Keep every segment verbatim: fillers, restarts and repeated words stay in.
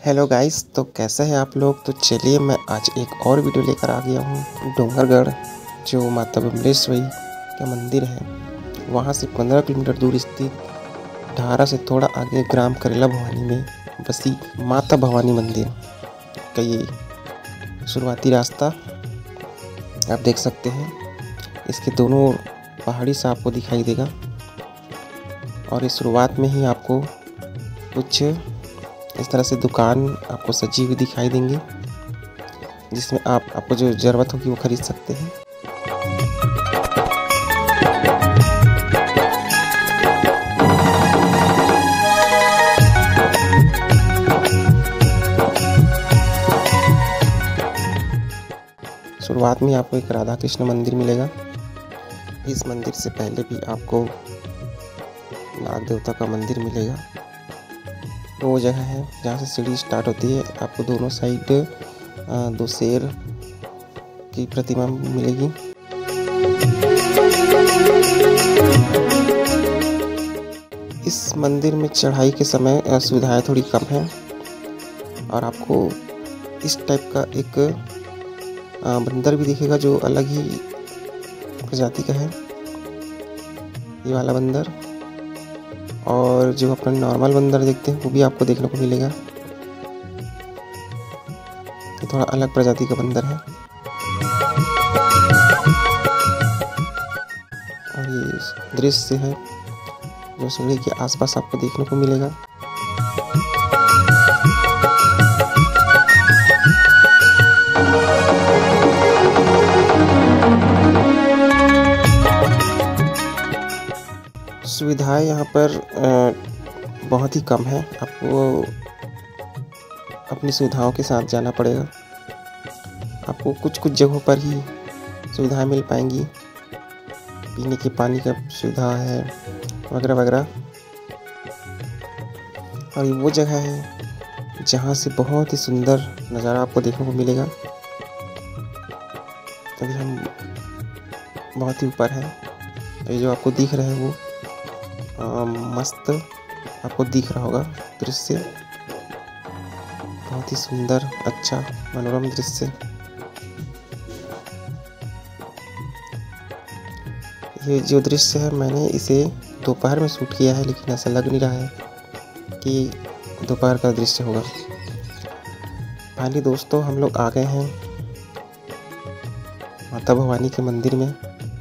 Hello guys, तो कैसे हैं आप लोग। तो चलिए मैं आज एक और वीडियो लेकर आ गया हूँ। डोंगरगढ़ जो माता बमलेश्वरी का मंदिर है, वहाँ से पंद्रह किलोमीटर दूर स्थित ढारा से थोड़ा आगे ग्राम करेला भवानी में बसी माता भवानी मंदिर का ये शुरुआती रास्ता आप देख सकते हैं। इसके दोनों पहाड़ी से आपको दिखाई देगा और इस शुरुआत में ही आपको कुछ इस तरह से दुकान आपको सजी हुई दिखाई देंगी, जिसमें आप आपको जो ज़रूरत होगी वो खरीद सकते हैं। शुरुआत में आपको एक राधा कृष्ण मंदिर मिलेगा। इस मंदिर से पहले भी आपको नाग देवता का मंदिर मिलेगा। वो जगह है जहाँ से सीढ़ी स्टार्ट होती है। आपको दोनों साइड दो शेर की प्रतिमा मिलेगी। इस मंदिर में चढ़ाई के समय सुविधाएं थोड़ी कम हैं और आपको इस टाइप का एक बंदर भी दिखेगा जो अलग ही प्रजाति का है, ये वाला बंदर। और जो अपन नॉर्मल बंदर देखते हैं वो भी आपको देखने को मिलेगा। ये थोड़ा अलग प्रजाति का बंदर है। और ये दृश्य है जो सीढ़ी के आसपास आपको देखने को मिलेगा। सुविधाएं यहाँ पर बहुत ही कम है। आपको अपनी सुविधाओं के साथ जाना पड़ेगा। आपको कुछ कुछ जगहों पर ही सुविधाएं मिल पाएंगी। पीने के पानी का सुविधा है वगैरह वगैरह। और ये वो जगह है जहाँ से बहुत ही सुंदर नज़ारा आपको देखने को मिलेगा। अभी हम बहुत ही ऊपर हैं। ये जो आपको दिख रहा है वो आ, मस्त आपको दिख रहा होगा दृश्य। बहुत ही सुंदर, अच्छा, मनोरम दृश्य। ये जो दृश्य है मैंने इसे दोपहर में शूट किया है, लेकिन ऐसा लग नहीं रहा है कि दोपहर का दृश्य होगा। फाइनली दोस्तों हम लोग आ गए हैं माता भवानी के मंदिर में।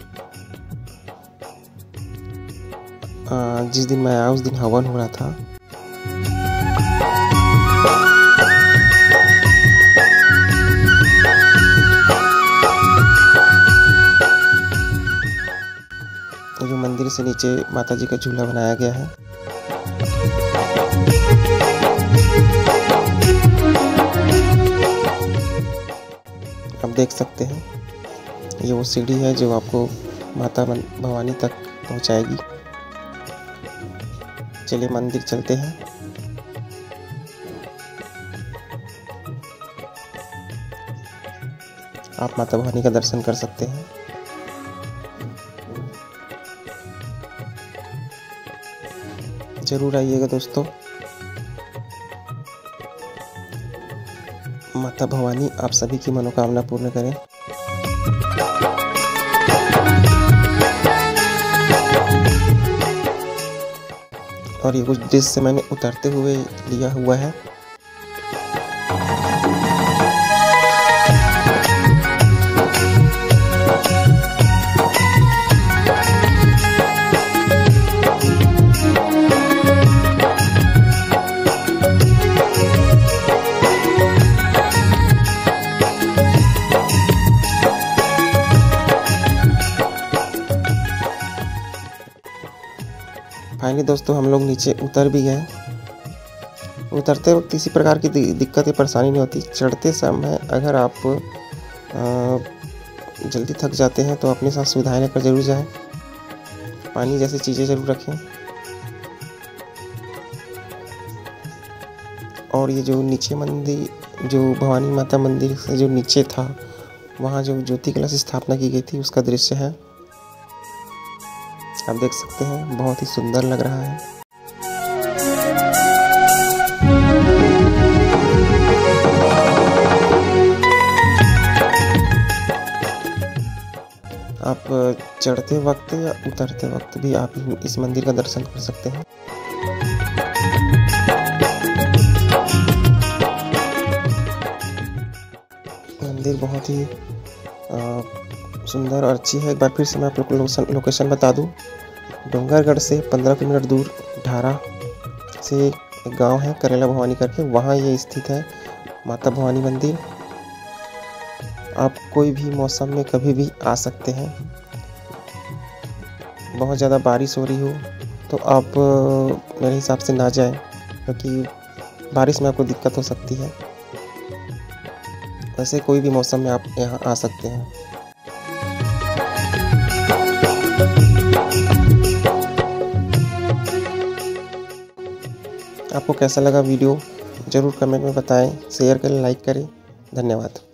जिस दिन मैं आया उस दिन हवन हो रहा था। जो मंदिर से नीचे माता जी का झूला बनाया गया है। आप देख सकते हैं ये वो सीढ़ी है जो आपको माता भवानी तक पहुंचाएगी। चलिए मंदिर चलते हैं। आप माता भवानी का दर्शन कर सकते हैं। जरूर आइएगा दोस्तों। माता भवानी आप सभी की मनोकामना पूर्ण करें। और ये कुछ दृश्य मैंने उतरते हुए लिया हुआ है। फाइनली दोस्तों हम लोग नीचे उतर भी गए। उतरते वक्त किसी प्रकार की दिक्कत या परेशानी नहीं होती। चढ़ते समय अगर आप जल्दी थक जाते हैं तो अपने साथ सुविधाएं लेकर जरूर जाएं। पानी जैसी चीज़ें जरूर रखें। और ये जो नीचे मंदिर, जो भवानी माता मंदिर से जो नीचे था, वहाँ जो ज्योति कलश स्थापना की गई थी उसका दृश्य है। आप देख सकते हैं, बहुत ही सुंदर लग रहा है। चढ़ते वक्त या उतरते वक्त भी आप इस मंदिर का दर्शन कर सकते हैं। मंदिर बहुत ही सुंदर और अच्छी है। एक बार फिर से मैं आप लोग को लोकेशन बता दूं, डोंगरगढ़ से पंद्रह किलोमीटर दूर ढारा से एक गांव है करेला भवानी करके, वहाँ ये स्थित है माता भवानी मंदिर। आप कोई भी मौसम में कभी भी आ सकते हैं। बहुत ज़्यादा बारिश हो रही हो तो आप मेरे हिसाब से ना जाएं, क्योंकि बारिश में आपको दिक्कत हो सकती है। वैसे कोई भी मौसम में आप यहाँ आ सकते हैं। आपको कैसा लगा वीडियो ज़रूर कमेंट में बताएं, शेयर करें, लाइक करें। धन्यवाद।